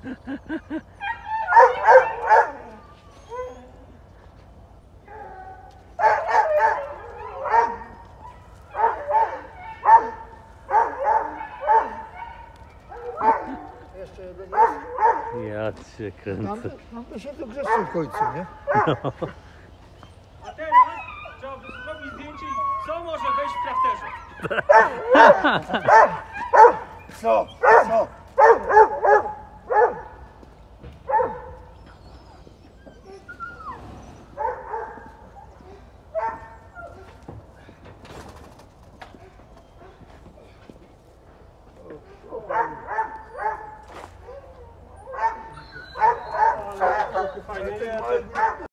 Jeszcze jeden jest. Ja cię kręcę. Tam się tu grzeszy w końcu, nie? No. A teraz trzeba zrobić zdjęcie i co może wejść w krafterze? Co? Co?